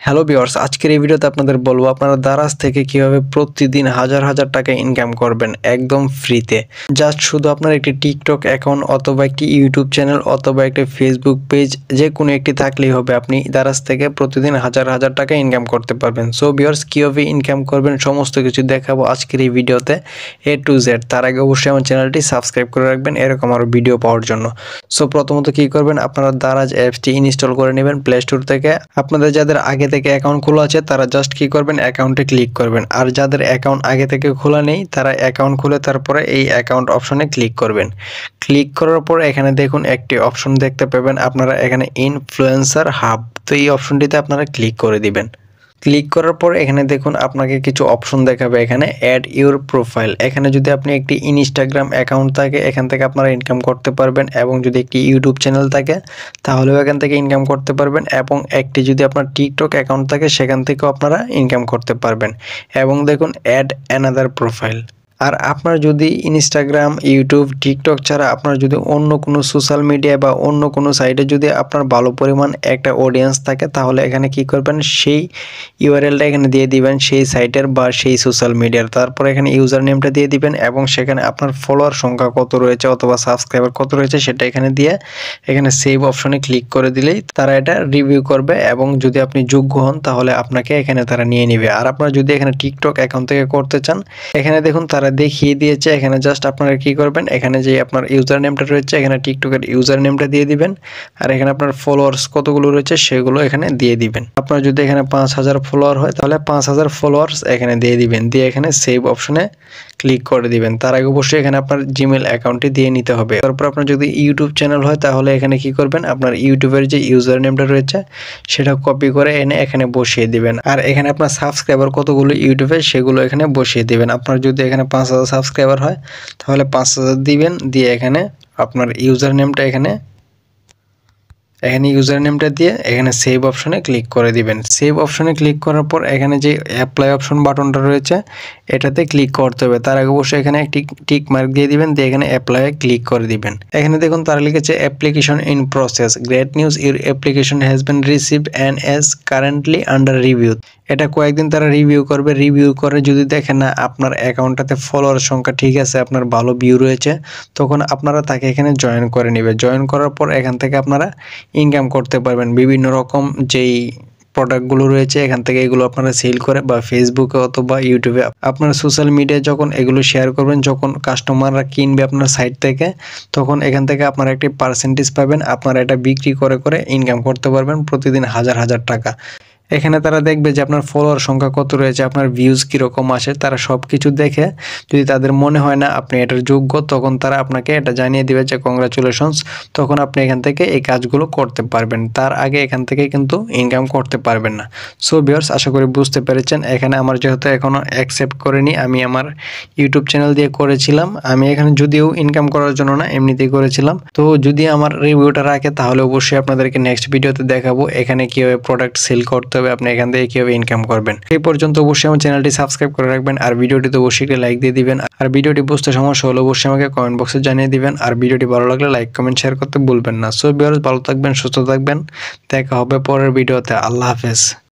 Hello viewers, আজকের এই ভিডিওতে আপনাদের বলবো আপনারা দারাজ থেকে কিভাবে প্রতিদিন হাজার হাজার টাকা ইনকাম করবেন একদম ফ্রিতে। জাস্ট শুধু আপনার একটি টিকটক অ্যাকাউন্ট অথবা একটি ইউটিউব চ্যানেল অথবা একটি ফেসবুক পেজ যে কোনো একটি থাকলেই হবে, আপনি দারাজ থেকে প্রতিদিন হাজার হাজার টাকা ইনকাম করতে পারবেন। সো ভিউয়ার্স, কীভাবে ইনকাম করবেন সমস্ত কিছু দেখাবো আজকের এই ভিডিওতে A to Z। তার আগে অবশ্যই আমার চ্যানেলটি সাবস্ক্রাইব করে রাখবেন এরকম আরও ভিডিও পাওয়ার জন্য। সো প্রথমত কী করবেন, আপনারা দারাজ অ্যাপসটি ইনস্টল করে নেবেন প্লে স্টোর থেকে। আপনাদের যাদের আগে থেকে অ্যাকাউন্ট খোলা আছে তারা জাস্ট কি করবেন, অ্যাকাউন্টে ক্লিক করবেন। আর যাদের অ্যাকাউন্ট আগে থেকে খোলা নেই তারা অ্যাকাউন্ট খুলে তারপরে এই অ্যাকাউন্ট অপশনে ক্লিক করবেন। ক্লিক করার পর এখানে দেখুন একটি অপশন দেখতে পাবেন, আপনারা এখানে ইনফ্লুয়েন্সার হাব, তো এই অপশনটিতে আপনারা ক্লিক করে দিবেন। ক্লিক করার পর এখানে দেখুন আপনাকে কিছু অপশন দেখাবে, এখানে অ্যাড ইউর প্রোফাইল। এখানে যদি আপনি একটি ইনস্টাগ্রাম অ্যাকাউন্ট থাকে এখান থেকে আপনারা ইনকাম করতে পারবেন, এবং যদি একটি ইউটিউব চ্যানেল থাকে তাহলেও এখান থেকে ইনকাম করতে পারবেন, এবং একটি যদি আপনার টিকটক অ্যাকাউন্ট থাকে সেখান থেকেও আপনারা ইনকাম করতে পারবেন। এবং দেখুন অ্যাড অ্যানাদার প্রোফাইল। আর আপনার যদি ইনস্টাগ্রাম, ইউটিউব, টিকটক ছাড়া আপনার যদি অন্য কোনো সোশ্যাল মিডিয়া বা অন্য কোনো সাইটে যদি আপনার ভালো পরিমাণ একটা অডিয়েন্স থাকে তাহলে এখানে কি করবেন, সেই ইউআরএলটা এখানে দিয়ে দিবেন সেই সাইটের বা সেই সোশ্যাল মিডিয়ার। তারপর এখানে ইউজার নেমটা দিয়ে দিবেন এবং সেখানে আপনার ফলোয়ার সংখ্যা কত রয়েছে অথবা সাবস্ক্রাইবার কত রয়েছে সেটা এখানে দিয়ে এখানে সেভ অপশনে ক্লিক করে দিলেই তারা এটা রিভিউ করবে, এবং যদি আপনি যোগ্য হন তাহলে আপনাকে এখানে তারা নিয়ে নেবে। আর আপনারা যদি এখানে টিকটক অ্যাকাউন্ট থেকে করতে চান এখানে দেখুন তারা দেখিয়ে দিয়েছে, এখানে জাস্ট আপনারা কি করবেন, এখানে যে আপনার ইউজার নেমটা রয়েছে এখানে টিকটকের ইউজার নেমটা দিয়ে দিবেন, আর এখানে আপনার ফলোয়ার্স কতগুলো রয়েছে সেগুলো এখানে দিয়ে দিবেন। আপনার যদি এখানে 5000 ফলোয়ার হয় তাহলে 5000 ফলোয়ার্স এখানে দিয়ে দিবেন, দিয়ে এখানে সেভ অপশনে ক্লিক করে দিবেন। তার আগে অবশ্যই এখানে আপনার জিমেল অ্যাকাউন্টটি দিয়ে নিতে হবে। তারপর আপনার যদি ইউটিউব চ্যানেল হয় তাহলে এখানে কি করবেন, আপনার ইউটিউবের যে ইউজার নেমটা রয়েছে সেটা কপি করে এনে এখানে বসিয়ে দিবেন, আর এখানে আপনার সাবস্ক্রাইবার কতগুলো ইউটিউবে সেগুলো এখানে বসিয়ে দিবেন। আপনার যদি এখানে 5000 সাবস্ক্রাইবার হয় তাহলে 5000 দিবেন, দিয়ে এখানে আপনার ইউজার নেমটা এখানে ইউজার নেমটা দিয়ে এখানে সেভ অপশনে ক্লিক করে দিবেন। সেভ অপশনে ক্লিক করার পর এখানে যে অ্যাপ্লাই অপশন বাটনটা রয়েছে এটাতে ক্লিক করতে হবে। তার আগে অবশ্যই এখানে একটি টিক মার্ক দিয়ে দিবেন, দিয়ে এখানে অ্যাপ্লাই ক্লিক করে দিবেন। এখানে দেখুন তারা লিখেছে application in process, great news, your application has been received and is currently under review. এটা কয়েকদিন তারা রিভিউ করবে, রিভিউ করে যদি দেখেন না আপনার অ্যাকাউন্টটাতে ফলোয়ার সংখ্যা ঠিক আছে, আপনার ভালো ভিউ রয়েছে, তখন আপনারা তাকে এখানে জয়েন করে নেবে। জয়েন করার পর এখান থেকে আপনারা ইনকাম করতে পারবেন। বিভিন্ন রকম যেই প্রোডাক্টগুলো রয়েছে এখান থেকে এগুলো আপনারা সেল করে বা ফেসবুকে অথবা ইউটিউবে আপনার সোশ্যাল মিডিয়ায় যখন এগুলো শেয়ার করবেন, যখন কাস্টমাররা কিনবে আপনার সাইট থেকে তখন এখান থেকে আপনারা একটি পার্সেন্টেজ পাবেন। আপনারা এটা বিক্রি করে করে ইনকাম করতে পারবেন প্রতিদিন হাজার হাজার টাকা। এখানে তারা দেখবে যে আপনার ফলোয়ার সংখ্যা কত রয়েছে, আপনার ভিউজ কীরকম আসে, তারা সব কিছু দেখে যদি তাদের মনে হয় না আপনি এটার যোগ্য তখন তারা আপনাকে এটা জানিয়ে দেবে যে কংগ্রাচুলেশনস, তখন আপনি এখান থেকে এই কাজগুলো করতে পারবেন। তার আগে এখান থেকে কিন্তু ইনকাম করতে পারবেন না। সো ভিউয়ার্স, আশা করি বুঝতে পেরেছেন। এখানে আমার যেহেতু এখনও অ্যাকসেপ্ট করেনি, আমি আমার ইউটিউব চ্যানেল দিয়ে করেছিলাম, আমি এখানে যদিও ইনকাম করার জন্য না এমনিতেই করেছিলাম। তো যদি আমার রিভিউটা রাখে তাহলে অবশ্যই আপনাদেরকে নেক্সট ভিডিওতে দেখাবো এখানে কীভাবে প্রোডাক্ট সেল করতে হবে, আপনি এখান থেকে কিভাবে ইনকাম করবেন। এই পর্যন্ত অবশ্যই আমার চ্যানেলটি সাবস্ক্রাইব করে রাখবেন, আর ভিডিওটিতে অবশ্যই একটা লাইক দিয়ে দিবেন। আর ভিডিওটি বুঝতে সমস্যা হলে অবশ্যই আমাকে কমেন্ট বক্সে জানিয়ে দিবেন, আর ভিডিওটি ভালো লাগলে লাইক কমেন্ট শেয়ার করতে ভুলবেন না। সো ভিউয়ার্স, ভালো থাকবেন, সুস্থ থাকবেন, দেখা হবে পরের ভিডিওতে। আল্লাহ হাফেজ।